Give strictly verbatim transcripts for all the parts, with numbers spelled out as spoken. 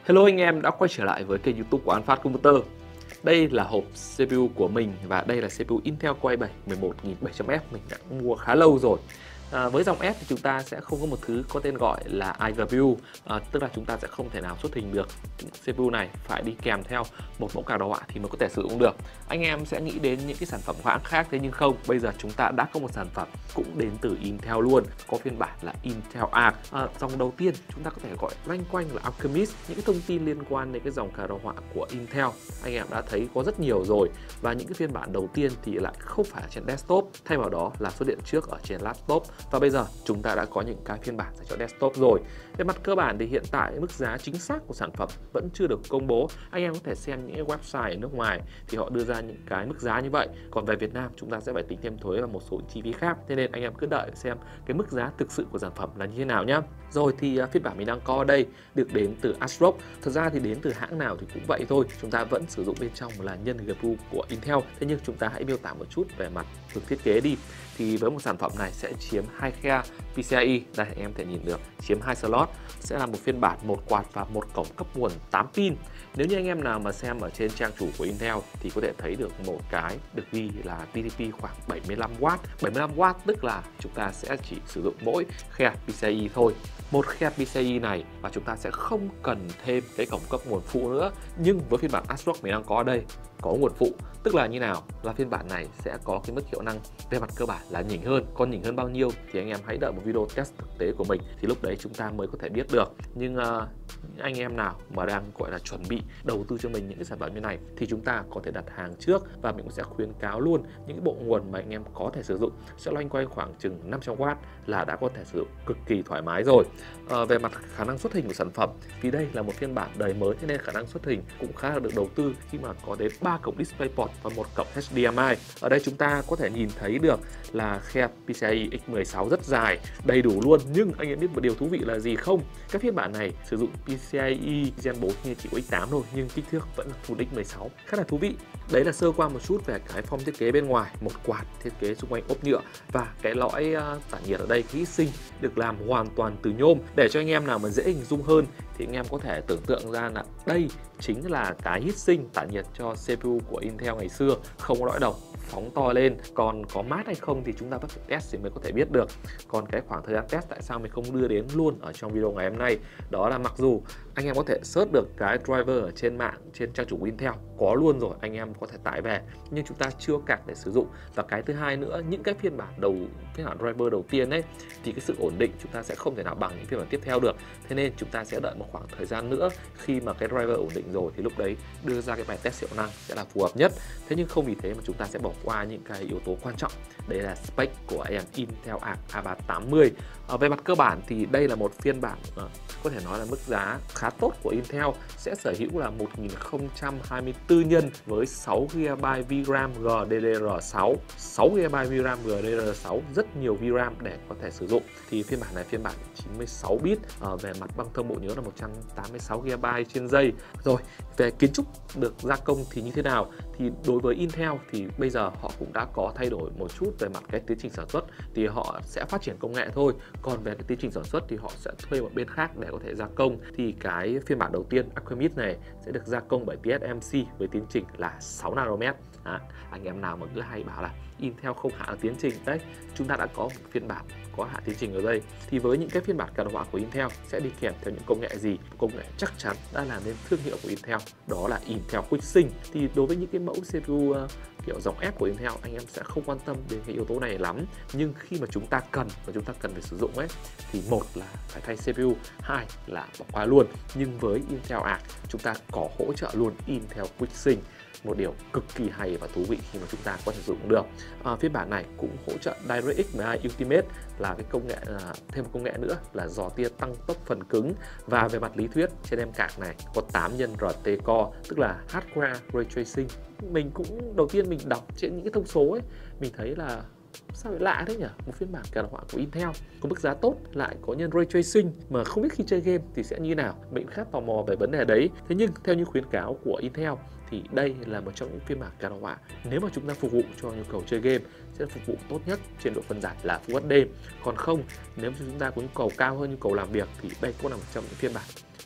Hello anh em đã quay trở lại với kênh YouTube của An Phát Computer. Đây là hộp xê pê u của mình và đây là xê pê u Intel Core i bảy mười một nghìn bảy trăm F mình đã mua khá lâu rồi. À, với dòng F thì chúng ta sẽ không có một thứ có tên gọi là iGPU, à, tức là chúng ta sẽ không thể nào xuất trình được xê pê u này, phải đi kèm theo một mẫu card đồ họa thì mới có thể sử dụng được. Anh em sẽ nghĩ đến những cái sản phẩm hãng khác, thế nhưng không, bây giờ chúng ta đã có một sản phẩm cũng đến từ Intel luôn, có phiên bản là Intel Arc. À, dòng đầu tiên chúng ta có thể gọi loanh quanh là Alchemist. Những cái thông tin liên quan đến cái dòng card đồ họa của Intel anh em đã thấy có rất nhiều rồi, và những cái phiên bản đầu tiên thì lại không phải trên desktop, thay vào đó là xuất hiện trước ở trên laptop. Và bây giờ chúng ta đã có những cái phiên bản dành cho desktop rồi. Về mặt cơ bản thì hiện tại mức giá chính xác của sản phẩm vẫn chưa được công bố. Anh em có thể xem những cái website ở nước ngoài thì họ đưa ra những cái mức giá như vậy. Còn về Việt Nam chúng ta sẽ phải tính thêm thuế và một số chi phí khác. Thế nên anh em cứ đợi xem cái mức giá thực sự của sản phẩm là như thế nào nhá. Rồi thì phiên bản mình đang có ở đây được đến từ ASRock. Thật ra thì đến từ hãng nào thì cũng vậy thôi. Chúng ta vẫn sử dụng bên trong là nhân giê pê u của Intel. Thế nhưng chúng ta hãy miêu tả một chút về mặt được thiết kế đi. Thì với một sản phẩm này sẽ chiếm hai khe pê xê i, đây anh em thể nhìn được, chiếm hai slot, sẽ là một phiên bản một quạt và một cổng cấp nguồn tám pin. Nếu như anh em nào mà xem ở trên trang chủ của Intel thì có thể thấy được một cái được ghi là tê đê pê khoảng bảy mươi lăm oát. bảy mươi lăm oát tức là chúng ta sẽ chỉ sử dụng mỗi khe pê xê i thôi, một khe pê xê i này, và chúng ta sẽ không cần thêm cái cổng cấp nguồn phụ nữa. Nhưng với phiên bản ASRock mình đang có ở đây có nguồn phụ, tức là như nào, là phiên bản này sẽ có cái mức hiệu năng về mặt cơ bản là nhỉnh hơn. Còn nhỉnh hơn bao nhiêu thì anh em hãy đợi một video test thực tế của mình thì lúc đấy chúng ta mới có thể biết được. Nhưng uh, anh em nào mà đang gọi là chuẩn bị đầu tư cho mình những cái sản phẩm như này thì chúng ta có thể đặt hàng trước, và mình cũng sẽ khuyến cáo luôn những cái bộ nguồn mà anh em có thể sử dụng sẽ loanh quanh khoảng chừng năm trăm oát là đã có thể sử dụng cực kỳ thoải mái rồi. Uh, về mặt khả năng xuất hình của sản phẩm, vì đây là một phiên bản đời mới cho nên khả năng xuất hình cũng khá là được đầu tư khi mà có đến ba cổng DisplayPort và một cổng hát đê em i. Ở đây chúng ta có thể nhìn thấy được là khe pê xê i ích mười sáu rất dài, đầy đủ luôn. Nhưng anh em biết một điều thú vị là gì không? Các phiên bản này sử dụng pê xê i Gen bốn như chỉ có ích tám thôi, nhưng kích thước vẫn là full ích mười sáu, khá là thú vị. Đấy là sơ qua một chút về cái form thiết kế bên ngoài, một quạt thiết kế xung quanh ốp nhựa, và cái lõi uh, tản nhiệt ở đây, cái heat sink được làm hoàn toàn từ nhôm. Để cho anh em nào mà dễ hình dung hơn thì anh em có thể tưởng tượng ra là đây chính là cái heat sink tản nhiệt cho xê pê u của Intel ngày xưa, không có lõi đồng, phóng to lên. Còn có mát hay không thì chúng ta vẫn phải test thì mới có thể biết được. Còn cái khoảng thời gian test tại sao mình không đưa đến luôn ở trong video ngày hôm nay, đó là mặc dù anh em có thể search được cái driver ở trên mạng, trên trang chủ của Intel có luôn rồi, anh em có thể tải về, nhưng chúng ta chưa cạc để sử dụng. Và cái thứ hai nữa, những cái phiên bản đầu phiên bản driver đầu tiên ấy thì cái sự ổn định chúng ta sẽ không thể nào bằng những phiên bản tiếp theo được. Thế nên chúng ta sẽ đợi một khoảng thời gian nữa, khi mà cái driver ổn định rồi thì lúc đấy đưa ra cái bài test hiệu năng sẽ là phù hợp nhất. Thế nhưng không vì thế mà chúng ta sẽ bỏ qua những cái yếu tố quan trọng, đấy là spec của em Intel Arc A ba tám mươi. À, về mặt cơ bản thì đây là một phiên bản à, có thể nói là mức giá khá tốt của Intel, sẽ sở hữu là một nghìn không trăm hai mươi tư nhân với sáu gi ga bai vê RAM G D D R sáu, sáu gi ga bai vê RAM G D D R sáu, rất nhiều vê RAM để có thể sử dụng. Thì phiên bản này phiên bản chín mươi sáu bit, à, về mặt băng thông bộ nhớ là một trăm tám mươi sáu gi ga bai trên giây. Rồi về kiến trúc được gia công thì như thế nào? Thì đối với Intel thì bây giờ họ cũng đã có thay đổi một chút về mặt cái tiến trình sản xuất, thì họ sẽ phát triển công nghệ thôi. Còn về cái tiến trình sản xuất thì họ sẽ thuê một bên khác để có thể gia công. Thì cái phiên bản đầu tiên Alchemist này sẽ được gia công bởi tê ét em xê với tiến trình là sáu nanomet. À, anh em nào mà cứ hay bảo là Intel không hạ tiến trình, đấy, chúng ta đã có một phiên bản có hạ tiến trình ở đây. Thì với những cái phiên bản card đồ họa của Intel sẽ đi kèm theo những công nghệ gì? Công nghệ chắc chắn đã làm nên thương hiệu của Intel, đó là Intel QuickSync. Thì đối với những cái mẫu xê pê u uh, kiểu dòng F của Intel, anh em sẽ không quan tâm đến cái yếu tố này lắm. Nhưng khi mà chúng ta cần và chúng ta cần phải sử dụng ấy, thì một là phải thay xê pê u, hai là bỏ qua luôn. Nhưng với Intel Arc chúng ta có hỗ trợ luôn Intel QuickSync, một điều cực kỳ hay và thú vị khi mà chúng ta có thể sử dụng được. À, phiên bản này cũng hỗ trợ DirectX mười hai Ultimate, là cái công nghệ à, thêm một công nghệ nữa là dò tia tăng tốc phần cứng. Và về mặt lý thuyết trên em card này có tám nhân rờ tê Core, tức là Hardware Ray Tracing. Mình cũng đầu tiên mình đọc trên những cái thông số ấy, mình thấy là sao lại lạ thế nhỉ? Một phiên bản card đồ họa của Intel có mức giá tốt lại có nhân Ray Tracing mà không biết khi chơi game thì sẽ như nào. Mình khá tò mò về vấn đề đấy. Thế nhưng theo như khuyến cáo của Intel thì đây là một trong những phiên bản card đồ họa nếu mà chúng ta phục vụ cho nhu cầu chơi game sẽ phục vụ tốt nhất trên độ phân giải là Full hát đê. Còn không, nếu chúng ta có nhu cầu cao hơn, nhu cầu làm việc thì đây cũng là một trong những phiên bản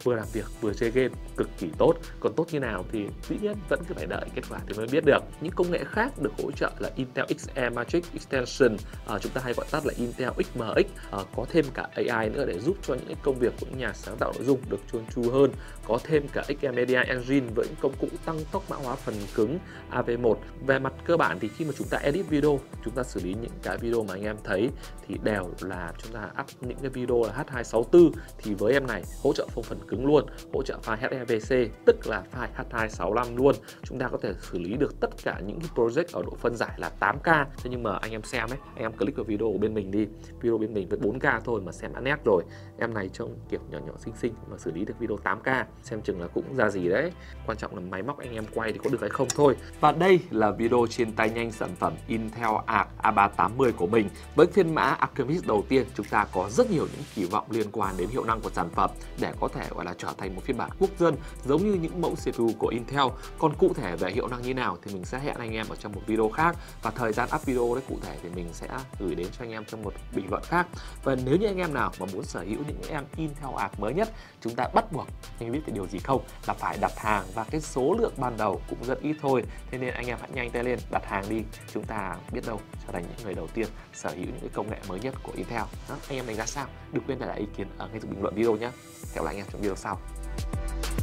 vừa làm việc vừa chơi game cực kỳ tốt. Còn tốt như nào thì dĩ nhiên vẫn cứ phải đợi kết quả thì mới biết được. Những công nghệ khác được hỗ trợ là Intel ích em Matrix Extension, uh, chúng ta hay gọi tắt là Intel ích em ích, uh, có thêm cả a i nữa để giúp cho những công việc của những nhà sáng tạo nội dung được trơn tru hơn. Có thêm cả ích em Media Engine với những công cụ tăng tốc mã hóa phần cứng A V một. Về mặt cơ bản thì khi mà chúng ta edit video, chúng ta xử lý những cái video mà anh em thấy thì đều là chúng ta up những cái video là H hai sáu tư, thì với em này hỗ trợ phông phần cứng luôn, hỗ trợ file H E V C tức là file H hai sáu lăm luôn. Chúng ta có thể xử lý được tất cả những cái project ở độ phân giải là tám K. Thế nhưng mà anh em xem ấy, anh em click vào video của bên mình đi, video bên mình với bốn K thôi mà xem đã nét rồi. Em này trông kiểu nhỏ nhỏ xinh xinh mà xử lý được video tám K, xem chừng là cũng ra gì đấy. Quan trọng là máy móc anh em quay thì có được hay không thôi. Và đây là video trên tay nhanh sản phẩm Intel Arc A ba tám mươi của mình. Với phiên mã Archemix đầu tiên, chúng ta có rất nhiều những kỳ vọng liên quan đến hiệu năng của sản phẩm để có thể gọi là trở thành một phiên bản quốc dân giống như những mẫu xê pê u của Intel. Còn cụ thể về hiệu năng như nào thì mình sẽ hẹn anh em ở trong một video khác, và thời gian up video đấy cụ thể thì mình sẽ gửi đến cho anh em trong một bình luận khác. Và nếu như anh em nào mà muốn sở hữu những em Intel Arc mới nhất, chúng ta bắt buộc, anh biết cái điều gì không, là phải đặt hàng, và cái số lượng ban đầu cũng rất ít thôi. Thế nên anh em hãy nhanh tay lên đặt hàng đi, chúng ta biết đâu trở thành những người đầu tiên sở hữu những cái công nghệ mới nhất của Intel. Đó, anh em đánh giá sao? Đừng quên để lại ý kiến ở ngay dưới bình luận video nhé. Hẹn gặp lại anh em trong video sau.